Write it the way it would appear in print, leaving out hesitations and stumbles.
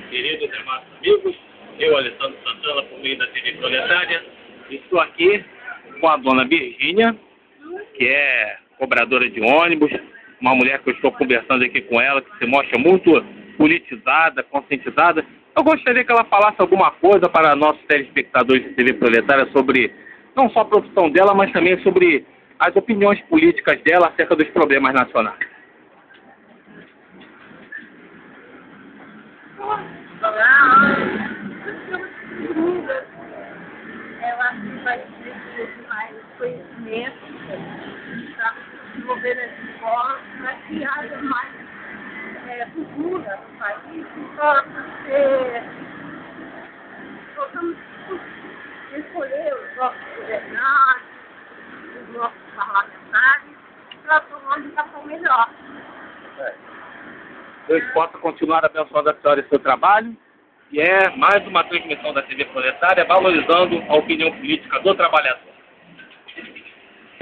queridos e amados amigos, eu, Alessandro Santana, por meio da TV Proletária, estou aqui com a dona Virgínia, que é cobradora de ônibus, uma mulher que eu estou conversando aqui com ela, que se mostra muito politizada, conscientizada. Eu gostaria que ela falasse alguma coisa para nossos telespectadores de TV Proletária sobre, não só a profissão dela, mas também sobre as opiniões políticas dela acerca dos problemas nacionais. Olá, eu acho que vai ter mais conhecimento para desenvolver as escolas, para que haja mais cultura no país, porque possamos escolher os nossos governantes, os nossos parlamentares, para tomar uma educação melhor. Deus possa continuar abençoando a senhora e seu trabalho. E é mais uma transmissão da TV Proletária, valorizando a opinião política do trabalhador.